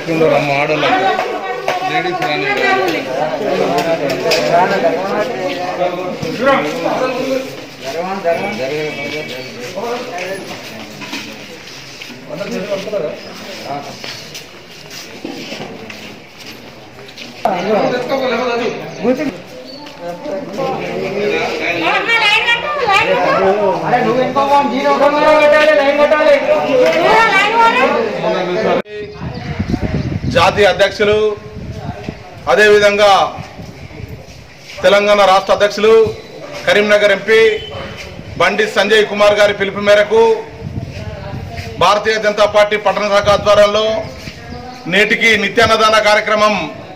ఎట్లుండరు అమ్మ ఆడోళ్ళ లేడీస్ జాతీయ అధ్యక్షులు అదే విధంగా తెలంగాణ రాష్ట్ర అధ్యక్షులు కరీంనగర్ ఎంపీ బండి సంజయ్ కుమార్ గారి పిలుపు మేరకు భారతీయ జనతా పార్టీ పట్టణ శాఖ ఆధ్వర్యంలో నేటికి నిత్యాన్నదాన కార్యక్రమం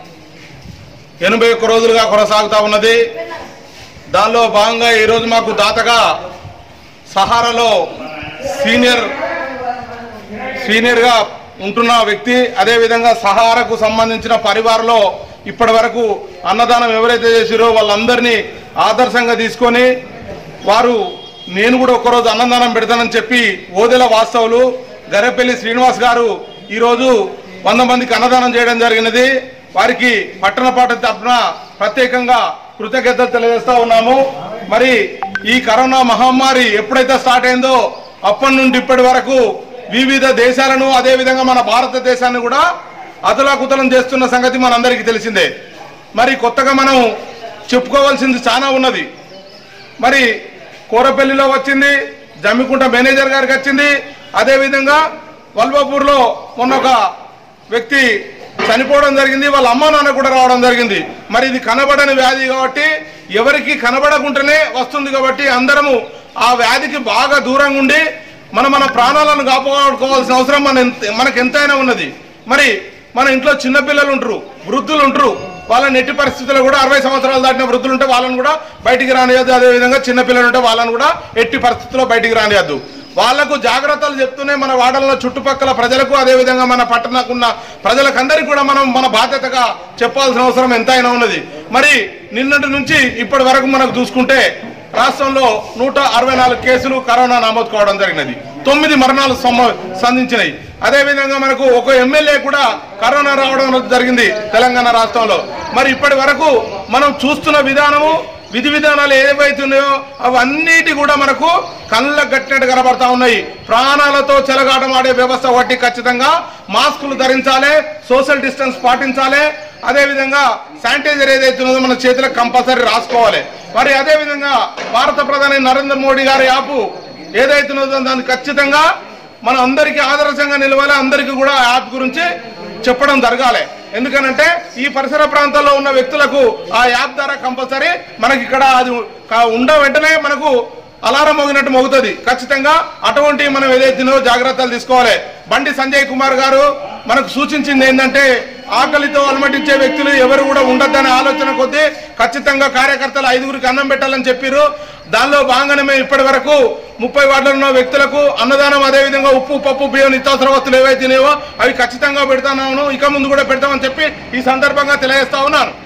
81 రోజులుగా కొనసాగుతూ ఉన్నది. దానిలో భాగంగా ఈరోజు మాకు దాతగా సహారాలో సీనియర్గా ఉంటున్న వ్యక్తి, అదేవిధంగా సహారాకు సంబంధించిన పరివారంలో ఇప్పటి వరకు అన్నదానం ఎవరైతే చేసిరో వాళ్ళందరినీ ఆదర్శంగా తీసుకొని వారు నేను కూడా ఒకరోజు అన్నదానం పెడతానని చెప్పి ఓదెల వాస్తవులు గరెపల్లి శ్రీనివాస్ గారు ఈరోజు 100 మందికి అన్నదానం చేయడం జరిగినది. వారికి పట్టణ పార్టీ తరఫున ప్రత్యేకంగా కృతజ్ఞతలు తెలియజేస్తూ ఉన్నాము. మరి ఈ కరోనా మహమ్మారి ఎప్పుడైతే స్టార్ట్ అయిందో అప్పటి నుండి ఇప్పటి వరకు వివిధ దేశాలను అదేవిధంగా మన భారతదేశాన్ని కూడా అతలాకుతలం చేస్తున్న సంగతి మనందరికీ తెలిసిందే. మరి కొత్తగా మనం చెప్పుకోవాల్సింది చాలా ఉన్నది. మరి కోరపల్లిలో వచ్చింది, జమ్మికుంట మేనేజర్ గారికి వచ్చింది, అదేవిధంగా వల్బాపూర్లో మొన్న ఒక వ్యక్తి చనిపోవడం జరిగింది, వాళ్ళ అమ్మ నాన్న కూడా రావడం జరిగింది. మరి ఇది కనబడని వ్యాధి కాబట్టి ఎవరికి కనబడకుండానే వస్తుంది కాబట్టి అందరము ఆ వ్యాధికి బాగా దూరంగా ఉండి మన ప్రాణాలను కాపాడుకోవాల్సిన అవసరం మనకు ఎంతైనా ఉన్నది. మరి మన ఇంట్లో చిన్నపిల్లలు ఉంటారు, వృద్ధులు ఉంటారు, వాళ్ళని ఎట్టి పరిస్థితుల్లో కూడా 60 సంవత్సరాలు దాటిన వృద్ధులు ఉంటే వాళ్ళని కూడా బయటికి రానియద్దు. అదేవిధంగా చిన్నపిల్లలు ఉంటే వాళ్ళని కూడా ఎట్టి పరిస్థితుల్లో బయటికి రానియద్దు. వాళ్లకు జాగ్రత్తలు చెప్తూనే మన వాడల్లో చుట్టుపక్కల ప్రజలకు అదేవిధంగా మన పట్టణకున్న ప్రజలకందరికీ కూడా మనం మన బాధ్యతగా చెప్పాల్సిన అవసరం ఎంతైనా ఉన్నది. మరి నిన్నటి నుంచి ఇప్పటి వరకు మనకు చూసుకుంటే రాష్ట్రంలో 164 కేసులు కరోనా నమోదు కావడం జరిగినది, 9 మరణాలు సంధించినాయి. అదేవిధంగా మనకు ఒక ఎమ్మెల్యే కూడా కరోనా రావడం జరిగింది తెలంగాణ రాష్ట్రంలో. మరి ఇప్పటి వరకు మనం చూస్తున్న విధానము విధి విధానాలు ఏవైతున్నాయో అవన్నిటి కూడా మనకు కళ్ళకు గట్టినట్టు కనబడతా ఉన్నాయి. ప్రాణాలతో చెలగాటం ఆడే వ్యవస్థ ఒకటి ఖచ్చితంగా మాస్కులు ధరించాలి, సోషల్ డిస్టెన్స్ పాటించాలి, అదేవిధంగా శానిటైజర్ ఏదైతున్నదో మన చేతులకు కంపల్సరీ రాసుకోవాలి. మరి అదేవిధంగా భారత ప్రధాని నరేంద్ర మోడీ గారి యాప్ ఏదైతున్నదో దాన్ని ఖచ్చితంగా మన అందరికీ ఆదర్శంగా నిలవాలి, అందరికీ కూడా ఆ యాప్ గురించి చెప్పడం జరగాలి. ఎందుకనంటే ఈ పరిసర ప్రాంతాల్లో ఉన్న వ్యక్తులకు ఆ యాప్ ద్వారా కంపల్సరీ మనకి ఇక్కడ అది వెంటనే మనకు అలారం మోగినట్టు మోగుతుంది. ఖచ్చితంగా అటువంటి మనం ఏదైతే జాగ్రత్తలు తీసుకోవాలి. బండి సంజయ్ కుమార్ గారు మనకు సూచించింది ఏంటంటే ఆకలితో అలమటించే వ్యక్తులు ఎవరు కూడా ఉండొద్దనే ఆలోచన కొద్దీ ఖచ్చితంగా కార్యకర్తలు 5గురికి అన్నం పెట్టాలని చెప్పారు. దానిలో భాగంగానే మేము ఇప్పటి వరకు 30 వార్డులో ఉన్న వ్యక్తులకు అన్నదానం, అదేవిధంగా ఉప్పు, పప్పు, బియ్యం, నిత్యావసర వస్తువులు ఏవైతేనేవో అవి ఖచ్చితంగా పెడతాను, ఇక ముందు కూడా పెడతామని చెప్పి ఈ సందర్భంగా తెలియజేస్తా ఉన్నాను.